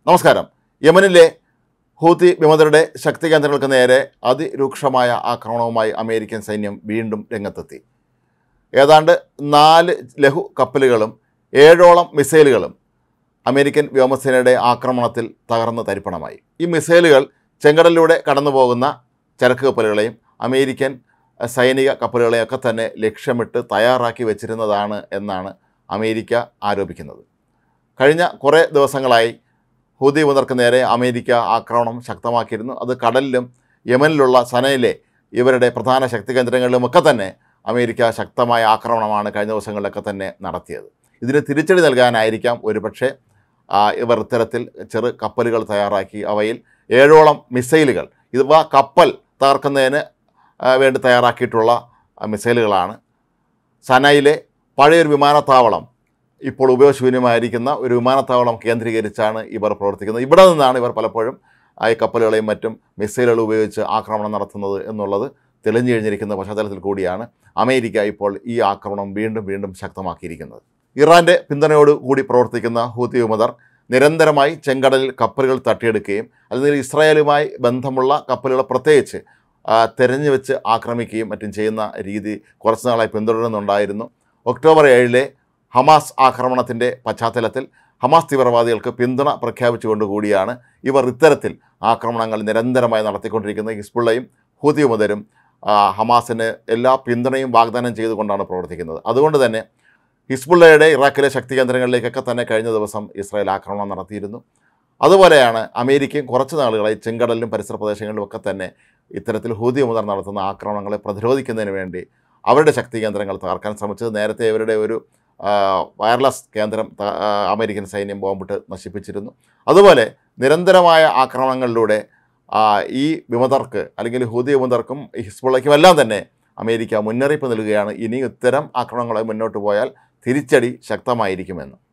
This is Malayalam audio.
നമസ്കാരം. യമനിലെ ഹൂത്തി വിമതരുടെ ശക്തി കേന്ദ്രങ്ങൾക്ക് നേരെ അതിരൂക്ഷമായ ആക്രമണവുമായി അമേരിക്കൻ സൈന്യം വീണ്ടും രംഗത്തെത്തി. ഏതാണ്ട് 4 ലഘു കപ്പലുകളും 7ഓളം മിസൈലുകളും അമേരിക്കൻ വ്യോമസേനയുടെ ആക്രമണത്തിൽ തകർന്ന് തരിപ്പണമായി. ഈ മിസൈലുകൾ ചെങ്കടലിലൂടെ കടന്നു പോകുന്ന ചരക്ക് കപ്പലുകളെയും അമേരിക്കൻ സൈനിക കപ്പലുകളെയൊക്കെ തന്നെ ലക്ഷ്യമിട്ട് തയ്യാറാക്കി വെച്ചിരുന്നതാണ് എന്നാണ് അമേരിക്ക ആരോപിക്കുന്നത്. കഴിഞ്ഞ കുറേ ദിവസങ്ങളായി ഹൂതി വിമതർക്ക് നേരെ അമേരിക്ക ആക്രമണം ശക്തമാക്കിയിരുന്നു. അത് കടലിലും യമനിലുള്ള സനയിലെ ഇവരുടെ പ്രധാന ശക്തി കേന്ദ്രങ്ങളിലുമൊക്കെ തന്നെ അമേരിക്ക ശക്തമായ ആക്രമണമാണ് കഴിഞ്ഞ ദിവസങ്ങളിലൊക്കെ തന്നെ നടത്തിയത്. ഇതിന് തിരിച്ചടി നൽകാനായിരിക്കാം ഒരുപക്ഷെ ഇവർ ഇത്തരത്തിൽ ചെറു കപ്പലുകൾ തയ്യാറാക്കി അവയിൽ 7ഓളം മിസൈലുകൾ, ഇവ കപ്പൽ തകർക്കുന്നതിന് വേണ്ടി തയ്യാറാക്കിയിട്ടുള്ള മിസൈലുകളാണ്. സനയിലെ പഴയൊരു വിമാനത്താവളം, ഇപ്പോൾ ഉപയോഗശൂന്യമായിരിക്കുന്ന ഒരു വിമാനത്താവളം കേന്ദ്രീകരിച്ചാണ് ഇവർ പ്രവർത്തിക്കുന്നത്. ഇവിടെ നിന്നാണ് ഇവർ പലപ്പോഴും ഈ കപ്പലുകളെയും മറ്റും മിസൈലുകൾ ഉപയോഗിച്ച് ആക്രമണം നടത്തുന്നത് എന്നുള്ളത് തെളിഞ്ഞു കഴിഞ്ഞിരിക്കുന്ന പശ്ചാത്തലത്തിൽ കൂടിയാണ് അമേരിക്ക ഇപ്പോൾ ഈ ആക്രമണം വീണ്ടും ശക്തമാക്കിയിരിക്കുന്നത്. ഇറാൻ്റെ പിന്തുണയോട് കൂടി പ്രവർത്തിക്കുന്ന ഹൂത്തി വിമതർ നിരന്തരമായി ചെങ്കടലിൽ കപ്പലുകൾ തട്ടിയെടുക്കുകയും അല്ലെങ്കിൽ ഇസ്രായേലുമായി ബന്ധമുള്ള കപ്പലുകളെ പ്രത്യേകിച്ച് തെരഞ്ഞു വെച്ച് ആക്രമിക്കുകയും മറ്റും ചെയ്യുന്ന രീതി കുറച്ച് നാളായി പിന്തുടരുന്നുണ്ടായിരുന്നു. ഒക്ടോബർ 7 ഹമാസ് ആക്രമണത്തിൻ്റെ പശ്ചാത്തലത്തിൽ ഹമാസ് തീവ്രവാദികൾക്ക് പിന്തുണ പ്രഖ്യാപിച്ചുകൊണ്ടുകൂടിയാണ് ഇവർ ഇത്തരത്തിൽ ആക്രമണങ്ങൾ നിരന്തരമായി നടത്തിക്കൊണ്ടിരിക്കുന്നത്. ഹിസ്ബുള്ളയും ഹൂതി വിമതരും ഹമാസിന് എല്ലാ പിന്തുണയും വാഗ്ദാനം ചെയ്തുകൊണ്ടാണ് പ്രവർത്തിക്കുന്നത്. അതുകൊണ്ട് തന്നെ ഹിസ്ബുള്ളയുടെ ഇറാഖിലെ ശക്തി കേന്ദ്രങ്ങളിലേക്കൊക്കെ തന്നെ കഴിഞ്ഞ ദിവസം ഇസ്രായേൽ ആക്രമണം നടത്തിയിരുന്നു. അതുപോലെയാണ് അമേരിക്കയും കുറച്ച് നാളുകളായി ചെങ്കടലിലും പരിസര പ്രദേശങ്ങളിലുമൊക്കെ തന്നെ ഇത്തരത്തിൽ ഹൂതി വിമതർ നടത്തുന്ന ആക്രമണങ്ങളെ പ്രതിരോധിക്കുന്നതിന് വേണ്ടി അവരുടെ ശക്തി കേന്ദ്രങ്ങൾ തകർക്കാൻ ശ്രമിച്ചത്. നേരത്തെ ഇവരുടെ ഒരു വയർലെസ് കേന്ദ്രം അമേരിക്കൻ സൈന്യം ബോംബിട്ട് നശിപ്പിച്ചിരുന്നു. അതുപോലെ നിരന്തരമായ ആക്രമണങ്ങളിലൂടെ ഈ വിമതർക്ക് അല്ലെങ്കിൽ ഹൂതി വിമതർക്കും ഹിസ്ബുള്ളയ്ക്കും എല്ലാം തന്നെ അമേരിക്ക മുന്നറിയിപ്പ് നൽകുകയാണ്, ഇനി ഇത്തരം ആക്രമണങ്ങളെ മുന്നോട്ട് പോയാൽ തിരിച്ചടി ശക്തമായിരിക്കുമെന്ന്.